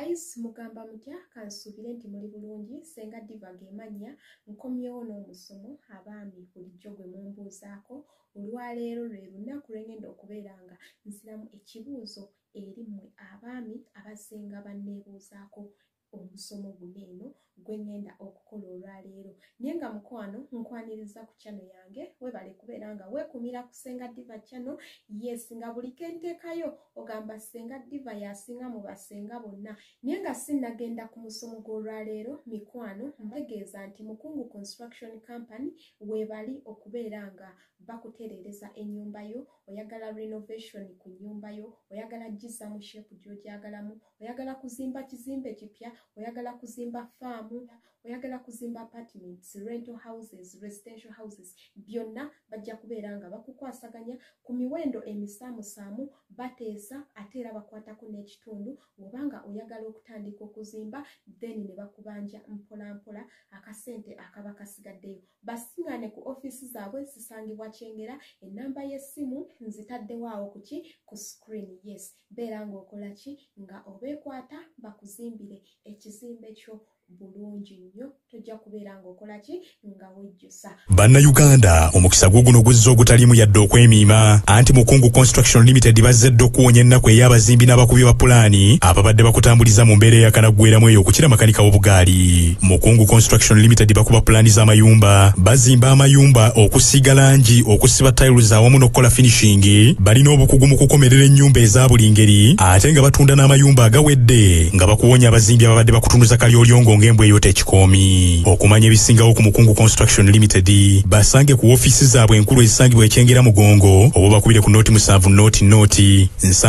guys, mugamba mutya kansubire nti muli bulungi. Senga Diva gemanya nkomyewo n'omusomo abaami bulijjo gwe mumbuuzaako. Olwaleero lwe lunaku lwengenda okubeera nga nziramu ekibuuzo eri mmwe abaami abasinga banneebuuzaako omusomo guno eno gwe ngenda okukola olwaleero. Naye nga mukwano nkwaniriza ku channel yange, webale kubeera nga weekumira ku Senga Diva channel. Yes, nga buli kenteekayo ogamba Senga Diva yasinga mu basenga bonna. Naye nga sinnagenda ku musomo gw'olwaleero mikwano, mbategeeza nti Mukungu Construction Company webali okubeera nga bakutereereza ennyumba yo, oyagala renovation ku nnyumba yo, oyagala gizza mu shape gy'ogyagalamu, oyagala kuzimba kizimbe kipya, oyagala kuzimba faamu, oyagala kuzimba apartments, rental houses, residential houses, byonna bajja kubeera nga bakukwasaganya ku miwendo emisaamusaamu, bateesa ate era bakwatako n'ekitundu. Obanga oyagala okutandika okuzimba then ne bakubanja mpola mpola akasente akaba kasigaddeyo. Basiŋŋaane ku ofiisi zaabwe zisangibwa Kyengera. Ennamba y'essimu nzitaddewo awo ku screen. Yes, beera ng'okola ki nga obeekwata bakuzimbire ekizimbe kyo bulungi nnyo. Tojja kubeera ng'okola ki nga wejjusa. Bannayuganda, omukisa guno guzza ogutalimu yadde okwemiima, anti Mukungu Construction Limited bazze okuwonya ennaku ey'abazimbi n'abakubi ba pulaani ababadde bakutambuliza mu mbeera eyakanaggweeramu eyo okukira makanika w'obugaali. Mukungu Construction Limited bakuba pulaani z'amayumba, bazimba amayumba, okusiiga langi, okusiba tiles awamu n'okukola finishing. Balina obukugu mu kukomerera ennyumba eza buli ngeri, ate nga batunda n'amayumba agawedde, nga bakuwonya abazimbi ababadde bakutunduza kalyolyongo ng'embwa eyota ekikoomi. Okumanya ebisingawo ku Mukungu Construction Limited, basange ku ofiisi zaabwe enkulu ezisangibwa Ekyengera Mugongo, oba bakubire ku nooti 7 nooti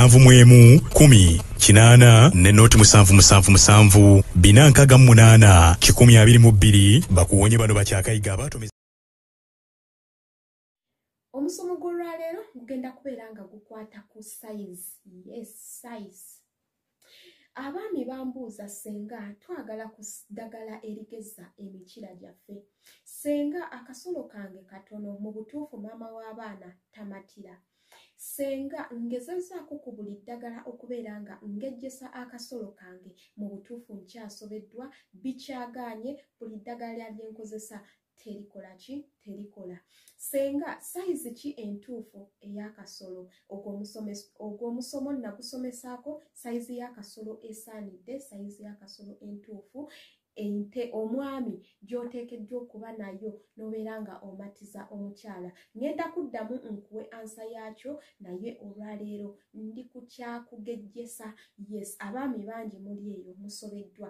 71 10 8 ne nooti 777 468 122. Bakuwonye bano bakyakayiga abatomeza. Omusomo gw'olwaleero gugenda kubeera nga gukwata ku size. Yes, size. Abaami bambuuza senga twagala ku ddagala erigezza emikira gyaffe. Senga akasolo kange katono, mu butuufu maama w'abaana tamatira. Senga ngezezzaako ku buli ddagala okubeera nga ngejjesa akasolo kange, mu butuufu nkyasobeddwa, bikyagaanye, buli ddagala lye nkozesa terikola ki? Terikola. Senga size ki entuufu ey'akasolo? Ogw'omusomo nagusomesaako size y'akasolo esaanidde, size y'akasolo entuufu. Ente omwami gy'oteekeddwa okuba nayo n'obeera nga omatiza omukyala. Ngenda kuddamu nkuwe ansa yaakyo, naye olwaleero ndi ku kyakugejjesa. Yes, abaami bangi muli eyo musobeddwa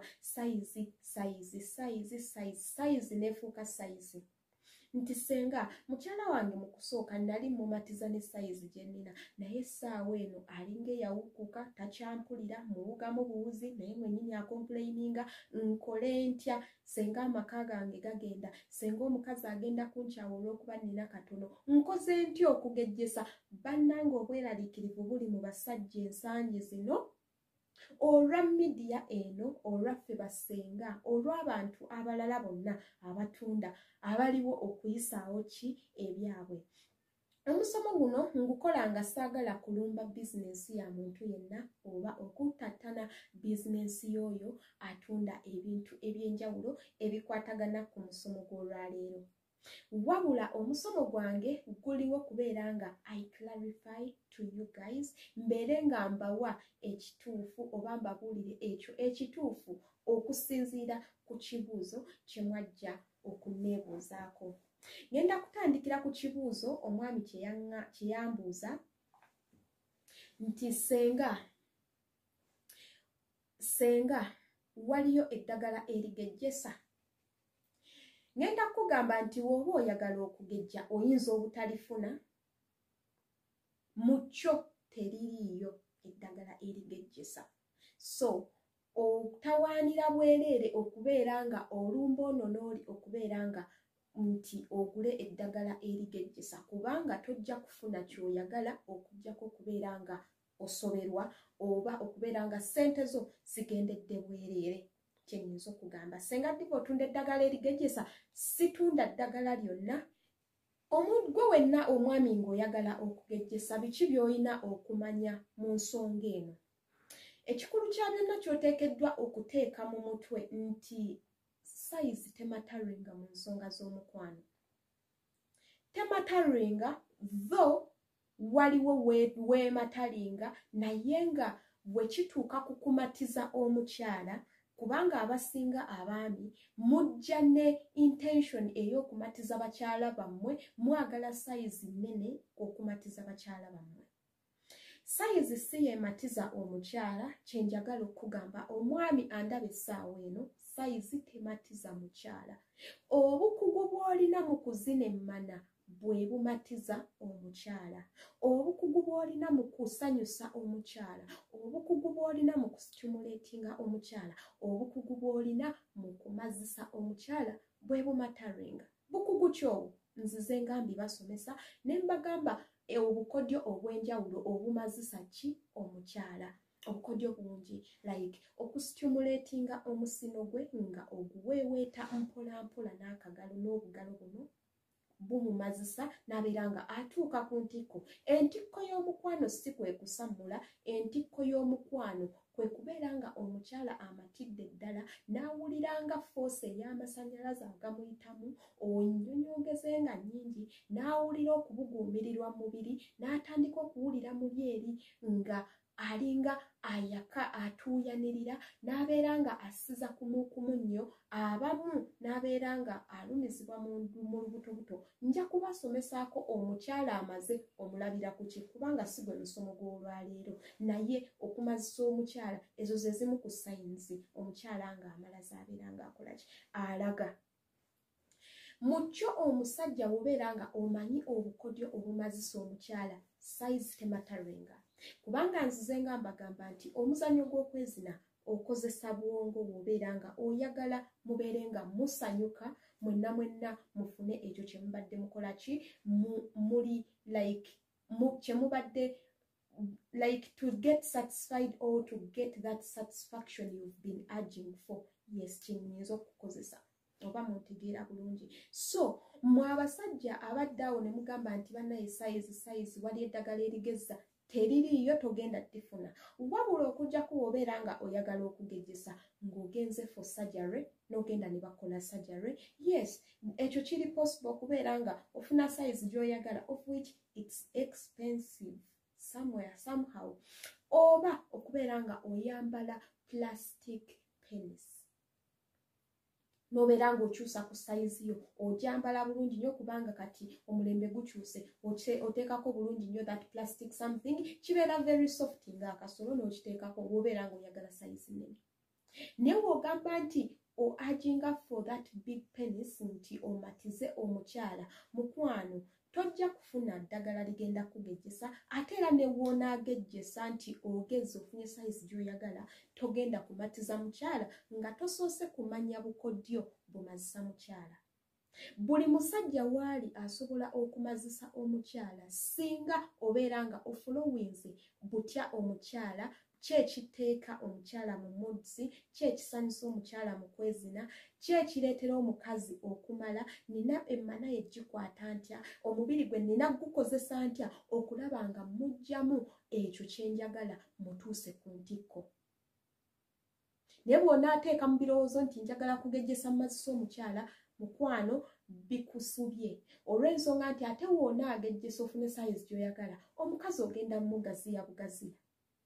size neefuuka size. Nti senga mukyala wange mu kusooka nali mumatiza ne size gye nnina, naye essaawa eno alinga eyawukuka, takyampulira, muwugamu buwuzi, naye mwennyini akomplaininga. Nkole ntya? Senga amaka gange gagenda, senga omukazi agenda kunkyawa olw'okuba nnina katono. Nkoze ntya okugejjesa? Bannange obweraliikirivu buli mu basajja ensangi zino, olwa midiya eno, olwaffe basenga, olw'abantu abalala bonna abatunda abaliwo okuyisaawo ki ebyabwe. Omusomo guno ngukola nga saagala kulumba bizinensi ya muntu yenna oba okutattana bizinensi y'oyo atunda ebintu eby'enjawulo ebikwatagana ku musomo gw'olwaleero. Wabula omusomo gwange guliwo kubeera nga I clarify to you guys, mbeere nga mbawa ekituufu oba mbabuulire ekyo ekituufu okusinziira ku kibuuzo kye mwajja okunneebuuzaako. Ngenda kutandikira ku kibuuzo omwami kye yambuuza nti senga waliyo eddagala erigejjesa? Ngenda kugamba nti woba oyagala okugejja oyinza obutalifuna, mu kyo teririiyo eddagala erigejjesa. So otawaanira bwereere okubeera nga olumba ono n'oli okubeera nga nti ogule eddagala erigejjesa, kubanga tojja kufuna ky'oyagala okujjako okubeera nga osoberwa oba okubeera nga ssente zo zigendedde bwereere. Kyenyinza okugamba Senga Diva otunda eddagala erigejjesa? Situnda ddagala lyonna. Gwe wenna omwami ng'oyagala okugejjesa, biki by'olina okumanya mu nsonga eno? ekikulu kya byonna ky'oteekeddwa okuteeka mu mutwe nti sayizi temataringa mu nsonga z'omukwano. Temataringa though waliwo weemataringa naye nga bwe kituuka ku kumatiza omukyala, kubanga abasinga abaami mujja ne intention ey'okumatiza bakyala bammwe, mwagala sayizi nnene okumatiza bakyala bammwe. Sayizi si yeematiza omukyala, kyenjagala okugamba omwami andaba essaawa eno, sayizi tematiza mukyala. Obukugu bw'olina mu kuzina emmana bwe bumatiza omukyala, obukugu bw'olina mu kusanyusa omukyala, obukugu bw'olina mu kustimulatinga omukyala, obukugu bw'olina mu kumazisa omukyala bwe bumataringa. Bukugu ki obwo? Nzize nga mbibasomesa ne mbagamba obukodyo obw'enjawulo obumazisa ki omukyala. Obukodyo bungi like okustimulatinga omusino gwe nga oguweeweeta mpola mpola n'akagalo n'obugalo buno bumumazisa n'abeera nga atuuka ku ntikko. Entikko y'omukwano si kwe kusammula, entikko y'omukwano kwe kubeera nga omukyala amatidde ddala n'awulira nga force ey'amasannyalaze agamuyitamu, onyonyogeze nga nnyingi, n'awulira okubuguumirirwa mu mubiri, n'atandika okuwulira muli eri nga alinga ayaka atuuyanirira, n'abeera nga asiza kumu nnyo, abamu n'abeera nga alumizibwa mu lubutobuto. Nja kubasomesaako omukyala amaze omulabira ku ki, kubanga si gwe musomo gw'olwaleero, naye okumazisa omukyala ezo ze zimu ku sayinzi omukyala ng'amalaza abeera ng'akola ki, alaga. Mu kyo omusajja bw'obeera nga omanyi obukodyo obumazisa omukyala, sayizi temataringa. Kubanga nzize nga mbagamba nti omuzannyo gw'okwezina okozesa bwongo bw'obeera nga oyagala mubeere nga musanyuka mwenna mufune ekyo kye mubadde mukola ki, muli like kye mubadde like to get satisfied or to get that satisfaction you've been urging for. Yes, kinyinza okukozesa oba muntegeera bulungi. So mwe abasajja abadde awo ne mugamba nti bannaye sayizi wali eddagala erigezza, teririiyo, togenda tifuna, wabula okujjako obeera nga oyagala okugejjesa ng'ogenze for surgery n'ogenda ne bakola surgery. Yes, ekyo kiri possible okubeera nga ofuna sayizi gy'oyagala, of which it's expensive somewhere somehow, oba okubeera nga oyambala plastic penis n'obeera ng'okyusa ku sayizi yo, ogyambala bulungi nnyo kubanga kati omulembe gukyuse, oteekako bulungi nnyo that plastic something, kibeera very soft ng'akasolo n'okiteekako bw'obeera ng'oyagala sayizi nnene. Naye bw'ogamba nti o-urginga for that big penis nti omatize omukyala, mukwano tojja kufuna ddagala ligenda kugejjesa, ate era ne woonaagejjesa nti ogeze ofunye sayizi gy'oyagala, togenda kumatiza mukyala nga tosoose kumanya bukodyo bumazisa mukyala. Buli musajja waali asobola okumazisa omukyala singa obeera nga ofolowinze butya omukyala, ki ekiteeka omukyala mu mudzi, ki ekisanyusa omukyala mu kwezina, ki ekireetera omukazi okumala, nina emmana ye gikwata ntya, omubiri gwe nina gukozesa ntya okulaba nga mujjamu ekyo kyenjagala mutuuse ku ntikko. Naye bw'onaateeka mu birowoozo nti njagala kugejjesa mazisa omukyala, mukwano bikusubye olw'ensonga nti ate woonaagejjesa ofune sayizi gy'oyagala, omukazi ogenda mumugaziya bugaziya.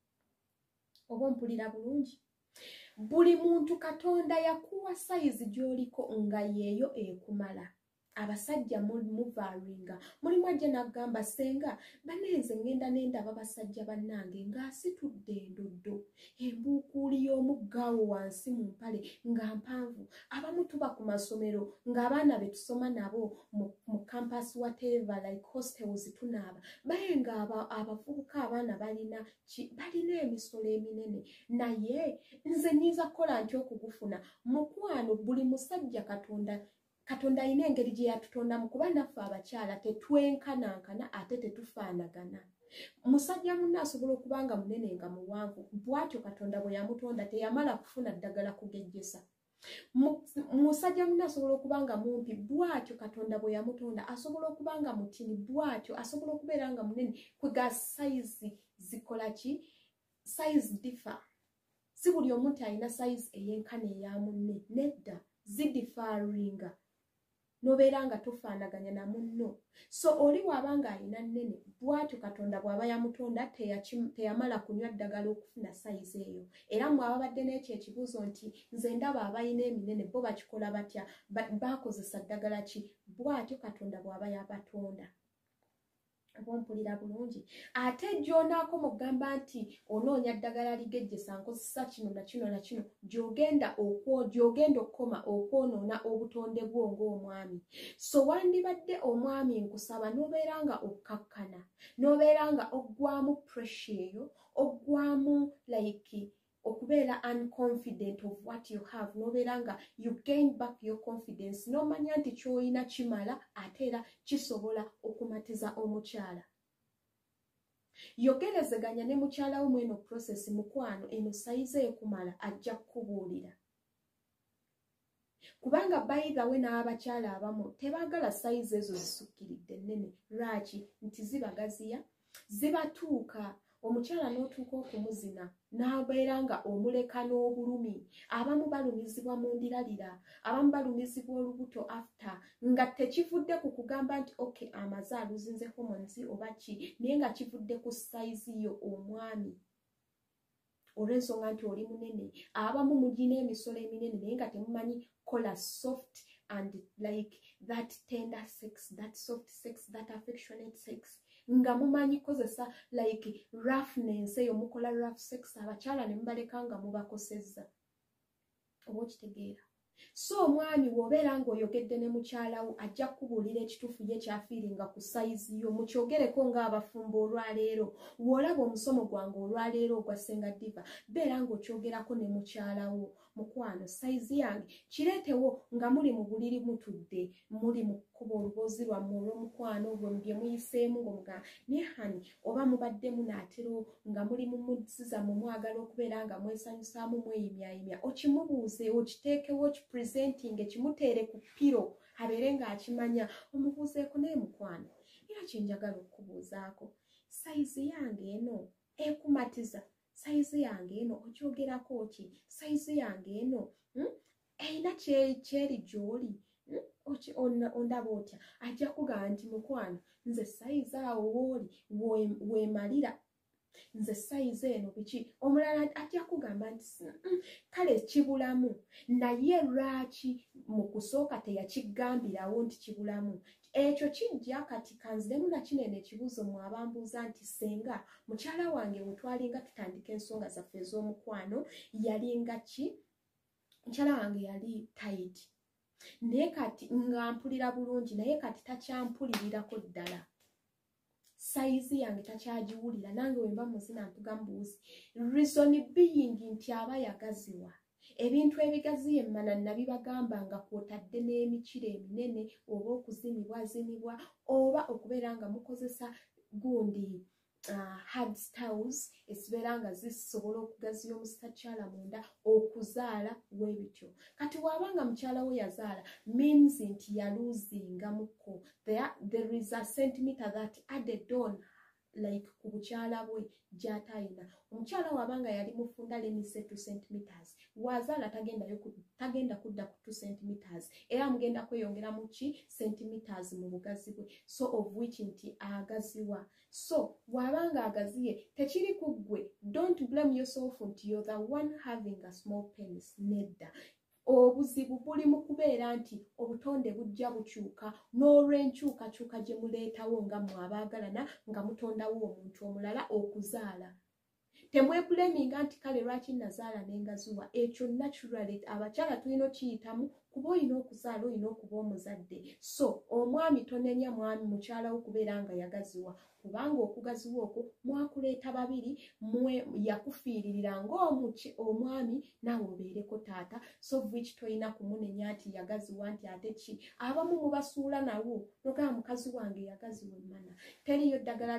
Oba mpulira bulungi? Buli muntu Katonda yakuwa sayizi gy'oliko nga yeeyo ekumala. Abasajja muvaaringa, mulimu ajja n'agamba senga banenze ngenda nendaba basajja bannange ng'asitudde endoddo, embuukuuli y'omuggaawo wansi mu mpale nga mpanvu, abamu tuba ku masomero ng'abaana be tusoma nabo mu campus whatever like hostels tunaaba, baye nga abavubuka abaana balina emisolo eminene, naye nze nyiza kukola ntya okugufuna? Mukwano, buli musajja Katonda alina engeri gye yatutondamu, kuba naffe abakyala tetwenkanankana ate tetufaanagana. Musajja munne asobola okuba nga munene nga muwanvu, bw'atyo Katonda bwe yamutonda teyamala kufuna ddagala kugejjesa. Musajja munne asobola okuba nga mumpi, bw'atyo Katonda bwe yamutonda asobola okuba nga mutini, bw'atyo asobola okubeera nga munene. Kwega sayizi zikola ki? Sayizi differ. si buli omuntu alina size eyenkana eya munne nedda zidifaringa nobeera nga tofaanaganya na munno so oli bw'abanga alina nnene bw'atyo Katonda bw'aba yamutonda teyamala kunywa ddagala okufuna size eyo era mwaba badde n'ekyo ekibuuzo nti nze ndaba abalina eminene bo bakikola batya bakozesa ddagala ki bw'atyo Katonda bw'aba yabatonda ompulira bulungi ate gy'onaako mugamba nti onoonya ddagala ligejjesa nkozesa kino na kino na kino gy'ogenda okukoma okwonoona obutonde bwo ng'omwami so wandibadde omwami nkusaba n'obeera nga okkakkana n'obeera nga oggwamu pressure eyo oggwamu like okubeera unconfident of what you have nobeera nga you gain back your confidence n'omanya nti ky'olina kimala ate era kisobola okumatiza omukyala yogerezeganya ne mukyala wo mweno process mukwano eno sayize ekumala ajja kukubuulira kubanga by the way n'abakyala abamu tebaagala sayize ezo zisukkiridde nnene lwaki nti zibagaziya zibatuuka omukyala n'otuuka okumuzina n'abeera nga omuleka n'obulumi abamu balumizibwa mu ndiralira abamu balumizibwa olubuto after nga tekivudde ku kugamba nti okay amaze aluzinze hormones oba ki naye nga kivudde ku size yo omwami olw'ensonga nti oli munene abamu mugina emisolo eminene naye nga temumanyi kola soft and like that tender sex that soft sex that affectionate sex nga mumanyi kozesa like roughness eyo mukola rough sex abakyala ne mubaleka nga mubakosezza oba okitegeera so omwami bw'obeera ng'oyogedde ne mukyalawo ajja kukubuulira ekituufu ye kyafiiringa ku sayizi yo mukyogereko ng'abafumbo olwaleero bw'olaba omusomo gwange olwaleero ogwa Ssenga Diva beera ng'okyogerako ne mukyalawo mukwano sayizi yange kireetewo nga muli mu buliri mutudde muli mu kkuba oluboozi lwammwe olw'omukwano bye muyiseemu ng'omugamba ne hani oba mubaddemu naatero nga muli mu muziza mu mwagala okubeera nga mwesanyusaamu mweyimyayimya okimubuuze okiteekewo presenting ekimuteere ku piro abeere ng'akimanya omubuuzeeko naye mukwano era kyenjagala okubuuzaako sayizi yange eno ekumatiza sayizi yange eno okyogerako ki sayizi yange eno erina kyeri gy'oli ondaba otya ajja kugamba nti mukwano nze sayizi awo wooli weemalira nze sayizi eno biki omulala ajja kugamba nti kale kibulamu naye lwaki mu kusooka teyakigambirawo nti kibulamu ekyo kijja kati kanziremu na kinene ekibuuzo mwe abambuuza nti senga mukyala wange bwe twalinga tutandika ensonga zaffe ez'omukwano yalinga ki mukyala wange yali tight naye kati nga mpulira bulungi naye kati takyampulirirako ddala sayizi yange takyagiwulira nange wemba muzina mpuga mbuuzi reason being nti aba yagaziwa ebintu ebigaziye emmana nabibagamba nga kwotadde n'emikiro eminene oba okuzinibwazinibwa oba okubeera nga mukozesa gundi hard styles ezibeera nga zisobola okugaziya omusitakyala munda okuzaala webityo kati bw'abanga mukyala we yazaala means nti yaluzingamuko there is a centimeter that added on like ku bukyala bwe gy'atayina omukyala wabanga yali mufunda lemise 2 centimeters wazaala tagenda kudda ku 2 centimeters era mugenda kweyongera mu ki centimeters mu bugazi bwe so of which nti agaziwa so wabanga agaziye tekiri ku ggwe don't blame yourself nti you're the one having a small penis nedda obuzibu buli mu kubeera nti obutonde bujja bukyuka n'olw'enkyukakyuka gye muleetawo nga mwabaagalana nga mutondawo omuntu omulala okuzaala temwebulaminga nti kale lwaki nazaala n'engaziwa ekyo naturally abakyala tulina okiyitamu kuba olina okuzaala olina okuba omuzadde so omwami tonenya mwami mukyala wo kubeera nga yagaziwa kubanga okugaziwa okwo mwakuleeta babiri yakufiiririra ng'omwami naawe obeereko taata so which tolina kumunenya nti yagaziwa nti ate ki abamu mubasuula nawo nogamba mukazi wange yagaziwa emmana teriyo ddagala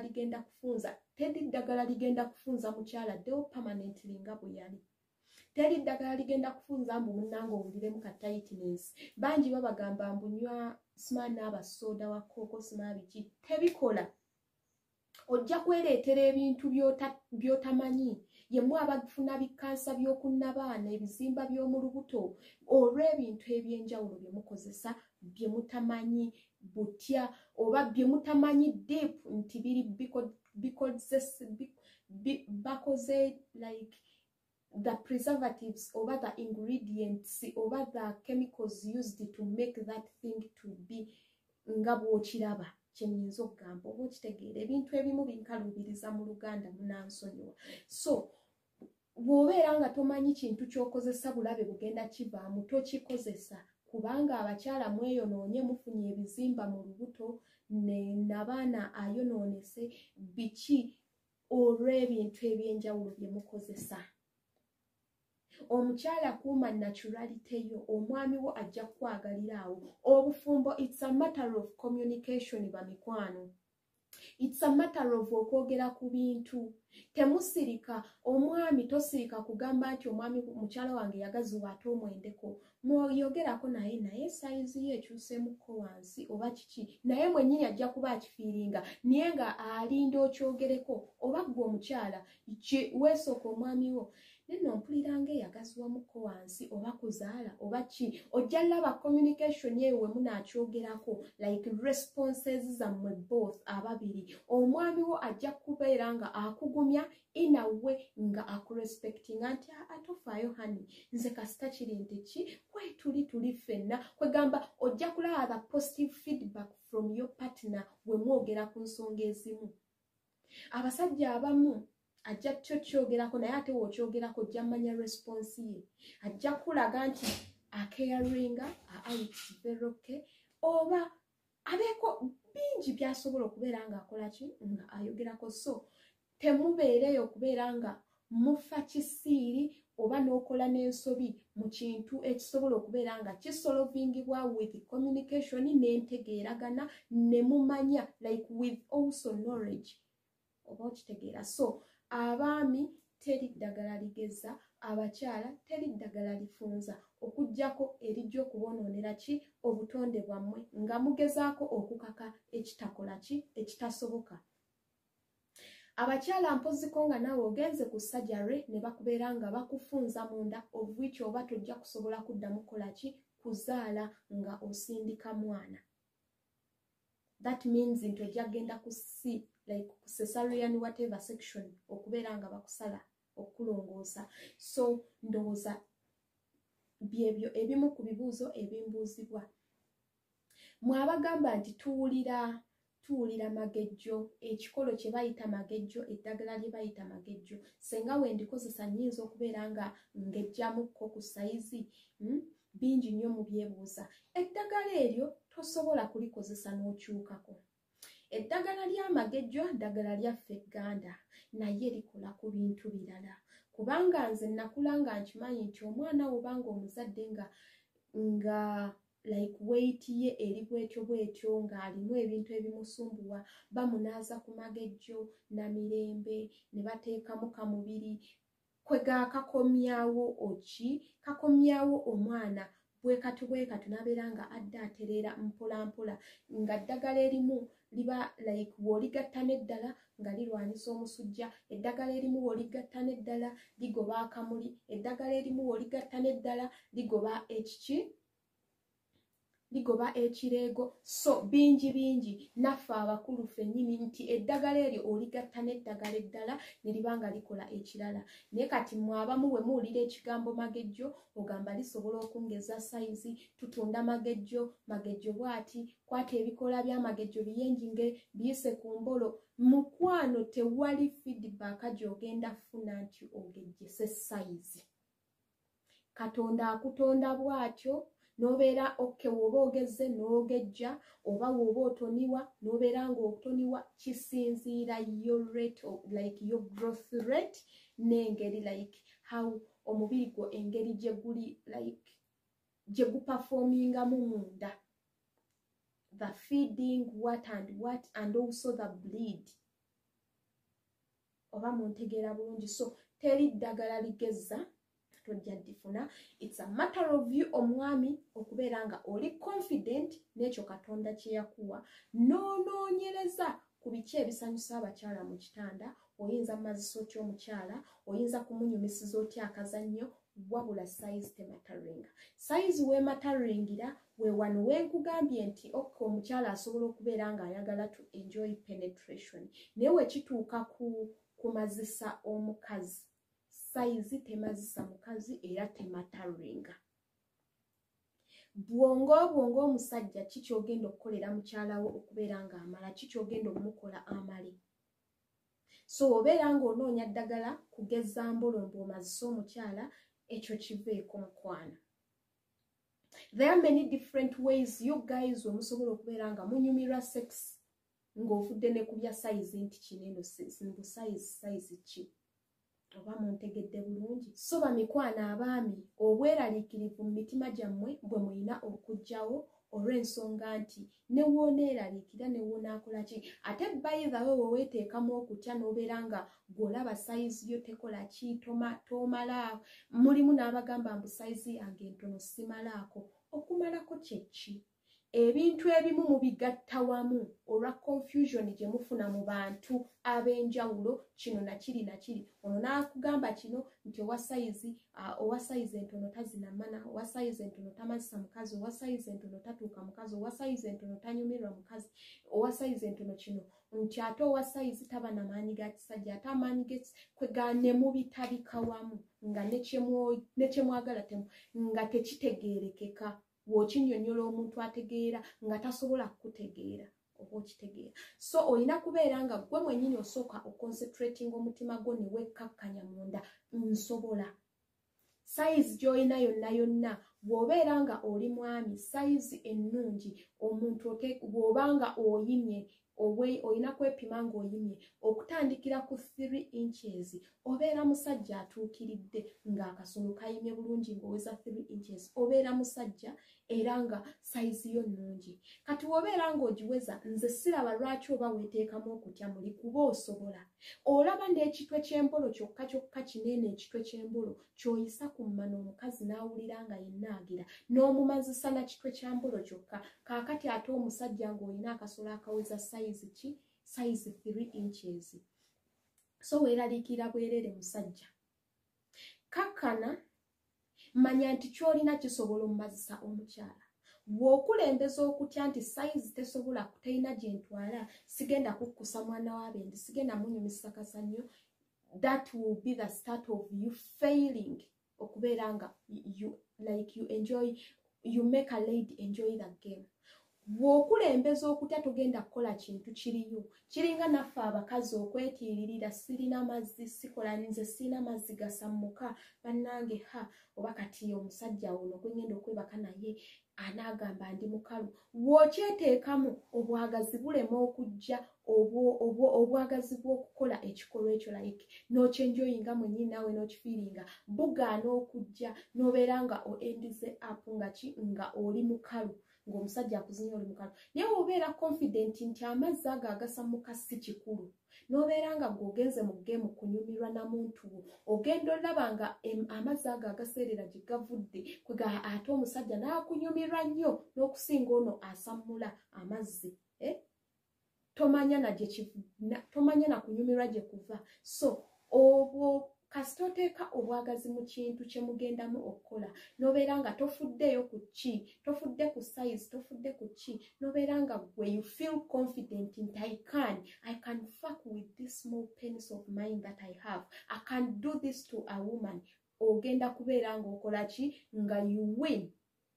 ligenda kufunza mukyala ddewo permanently nga bwe yali teri ddagala ligenda kufunza mbu munnange owuliremu ka tightness bangi babagamba mbunywa simaani n'abasoda wa kooko simaabiki tebikola ojja kwereetera ebintu by'otamanyi yemu abafuna bikansa by'okunnabaana ebizimba by'omu lubuto olw'ebintu eby'enjawulo bye mukozesa bye mutamanyi butya oba bye mutamanyi deep nti biri bakoze like the preservatives over the ingredients over the chemicals used to make that thing to be nga bw'okiraba kyenyinza okugamba oba okitegeera ebintu ebimu binkalubiriza mu Luganda munansonyiwa so bw'obeera nga tomanyi kintu ky'okozesa bulabe bugenda kivaamu tokikozesa kubanga abakyala mweyonoonye mufunye ebizimba mu lubuto n'abaana ayonoonese biki olw'ebintu eby'enjawulo bye mukozesa omukyala kuuma naturalite yo omwami wo ajja kukwagalira awo obufumbo it's a matter of communication bamikwano it's a matter of okwogera ku bintu temusirika omwami tosirika kugamba nti omwami mukyala wange yagaziwa ate omwendeko mwoyogerako naye sayizi ye ekyuseemukko wansi oba kiki naye mwennyini ajja kuba akifiiringa naye nga alinda okyogereko oba ggwe omukyala weesooka omwami wo neno mpuliranga eyagaziwamukko wansi oba kuzaala oba ki ojja laba communication yewe munaakyogerako like responses zammwe both ababiri omwami wo ajja kubeera nga akugumya inawe nga akurespectinga nti atofaayo hani nze kasita kiri nti ki tuli ffenna kwegamba ojja kulaba the positive feedback from your partner we mwogera ku nsonga ezimu abasajja abamu ajja kyokyogerako naye ate wookyogerako ojja mmanya response ye ajja kulaga nti akeyaringa aitveroke oba abeeko bingi byasobola okubeera nga akola ki nga ayogerako so temubeereyo okubeera nga mufa kisiiri oba n'okola n'ensobi mu kintu ekisobola okubeera nga kisolovingibwa with communication n'entegeeragana ne mumanya like with also knowledge oba okitegeera so abaami teri ddagala ligeza abakyala teri ddagala lifunza okujjako erijja okubonoonera ki obutonde bwammwe nga mugezaako okukaka ekitakola ki ekitasoboka abakyala mpoziko nga naawe ogenze ku sajare ne bakubeera nga bakufunza munda obwiki oba tojja kusobola kuddamu kola ki kuzaala nga osindika mwana that means nti ojja genda kusi like cesarean whatever section okubeera nga bakusala okulongoosa so ndowooza byebyo ebimu ku bibuuzo ebimbuuzibwa mwabagamba nti tuwulira magejjo ekikolo kye bayita magejjo eddagala lye bayita magejjo senga wendikozesa nnyinza okubeera nga ngejjamukko ku sayizi bingi nnyo mu byebuuza eddagala eryo tosobola kulikozesa n'okyukako eddagala ly'amagejjo ddagala lyaffe Gganda naye likola ku bintu birala kubanga nze nakula nga nkimanyi nti omwana obanga omuzadde nga like weight ye eri bwetyo ng'alimu ebintu ebimusumbuwa bamunaaza ku magejjo na mirembe ne bateekamu kamubiri kakomyawo kakomyawo omwana bwekatu nabeera nga adde atereera mpolampola nga ddagala erimu liba like w'oligatta n'eddala nga lirwanyisa omusujja eddagala erimu w'oligatta n'eddala ligoba akamuli eddagala erimu w'oligatta n'eddala ligoba ekireego so bingi naffe abakulu ffennyini nti eddagala eryo oligatta n'eddagala eddala ne liba nga likola ekirala naye kati mwabamu bwe muwulira ekigambo magejjo ogamba lisobola okungeza sayizi tutunda magejjo bw'ati kwata ebikola by'amagejjo biyenjinge biyise ku mbolo mukwano tewali feedback gy'ogenda funa nti ogejjese sayizi Katonda akutonda bw'atyo nobeera woba ogezze n'ogejja oba woba otoniwa nobeera ng'otoniwa kisinziira your rate like your growth rate n'engeri like how omubiri gwo engeri gye guperformingamu munda the feeding what and also the bleed oba muntegeera bulungi so teri ddagala ligezza tojjadifuna it's a matter of you omwami okubeera nga oli confident n'ekyo Katonda kye yakuwa n'onoonyereza ku biki ebisanyusa abakyala mu kitanda, oyinza mazisa otya omukyala, oyinza kumunyumisiza otya akazannyo, wabula size temataringa. Size wemataringira we wano wenkugambye nti omukyala asobola okubeera nga ayagala to enjoy penetration. Naye wekituuka ku mazisa omukazi, size temazisa mukazi era temataringa. Bwongo omusajja kiki ogenda okukolera mukyala wo okubeera nga amala, kiki ogenda okumukola amale. So obeera nga onoonya ddagala kugeza mbolombo omazisa omukyala, ekyo kiveeko mukwano. There are many different ways you guys musobola okubeera nga munyumirwa sex ng'ovudde ne kubya size nti kinendo simbu size ki. Oba muntegedde bulungi. So bamikwano abaami, obweraliikirivu mu mitima gyammwe bwe muyina okugyawo olw'ensonga nti ne wooneeraliikira ne woonaakola ki. Ate bayithawe weweeteekamu okutya n'obeera nga gw'olaba sayizi yo tekola ki, tomala. Mulimu n'abagamba mbu sayizi yange entono simalaako. Okumalako kye ki? Ebintu ebimu mubigatta wamu olwa confusion gye mufuna mu bantu ab'enjawulo, kino nakiri nakiri. Ono n'akugamba kino nti owa sayizi entono tazinamana, owa sayizi entono tamazisa mukazi, owa sayizi entono tatuuka mukazi, owa sayizi entono tanyumirwa mukazi, owa sayizi entono kino nti ate owa sayizi taba na maanyi ga kisajja, ate amaanyi kwegane mubitabika wamu nga ne kyemwagala nga tekitegeerekeka. W'okinyonnyola omuntu ategeera nga tasobola kutegeera oba okitegeera. So olina kubeera nga gwe mwennyini osooka oconcentrating omutima gwo ne wekkakkanya munda, nsobola. Size gy'olina yonna bw'obeera nga oli mwami, size ennungi omuntu bw'oba nga oyimye, olina kwepima ng'oyimye okutandikira ku 3 inches, obeera musajja atuukiridde ng'akasolo kayimye bulungi ng'oweza 3 inches, obeera musajja era nga size yo nnungi. Kati w'obeera ng'ogiweza, nze siraba lwaki oba weeteekamu okutya muli kuba osobola. Olaba n'ekitwe ky'embolo kyokka kinene, ekitwe ky'embolo ky'oyisa ku mmano omukazi n'awulira nga yennaagira, n'omumazisa na kitwe kya mbolo kyokka. Kaakati ate omusajja ng'olina akasolo akaweza size ki? Size 3 inches. So weeraliikira bwereere musajja. Kakkana manya nti ky'olina kisobola omumazisa omukyala. Bw'okulembeza okutya nti size tesobola kuteina gye ntwala, sigenda kukkusa mwana w'abendi, sigenda munyumisa kasannyo, that will be the start of you failing okubeera nga you make a lady enjoy the game. Bw'okulembeza okutya togenda kukola kintu kiriyo. Kiringa naffe abakazi okwetiiririra, sirina mazzi sikola, nze sirina mazzi gasammuka, bannange oba kati omusajja ono gwe ngenda okwebaka naye anaagamba ndi mukalu. Bw'okyeteekamu obwagazi bulema okujja, obwagazi bw'okukola ekikolwa ekyo like n'okyenjoyinga mwennyini naawe n'okifiiringa bugaana okujja, n'obeera nga oendize up nga oli mukalu, ng'omusajja akuzinya oli mukalu. Naye obeera confident nti amazzi ago agasammuka si kikulu, n'obeera nga gw'ogenze mu geemu kunyumirwa na muntu wo, ogenda olaba nga amazzi ago agaseerera gye gavudde ate omusajja n'akunyumirwa nnyo n'okusinga ono asammula amazzi. Tomanya na kunyumirwa gye kuva. So obwo kasita oteeka obwagazi mu kintu kye mugendamu okukola, n'obeera nga tofuddeyo ku ki, tofudde ku size, tofudde ku ki, n'obeera nga gwe you feel confident nti I can fuck with this small penis of mine that I have, I can do this to a woman. Ogenda kubeera ng'okola ki? Nga you win.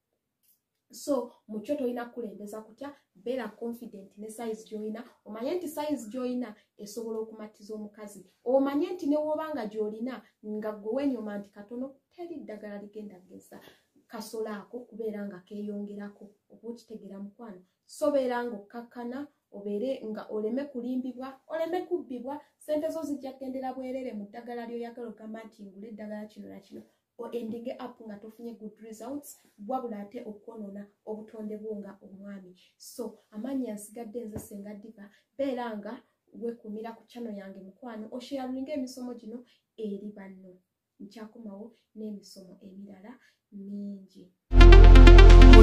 So mukyo tolina kulembeza kutya, beera confident ne size gy'olina. Omanye nti size gy'olina esobola okumatiza omukazi. Omanye nti ne w'obanga gy'olina nga gwe wenyoma nti katono, teri ddagala ligenda kugeza kasolo ako kubeera nga keeyongerako. Oba okitegeera mukwano. So beera ng'okkakkana, obeere nga oleme kulimbibwa, oleme kubbibwa, sente zo zijja kgendera bwereere mu ddagala ly'oyagala ogamba nti ngula eddagala kino na kino. Ending up nga tofunye good results, wabula ate okwonoona obutonde bwo nga omwami. So amannya nsigadde nze Senga Diva, beera nga weekumira ku channel yange mukwano, osharinga emisomo gino eri banno. Nkyakomawo n'emisomo emirala mingi.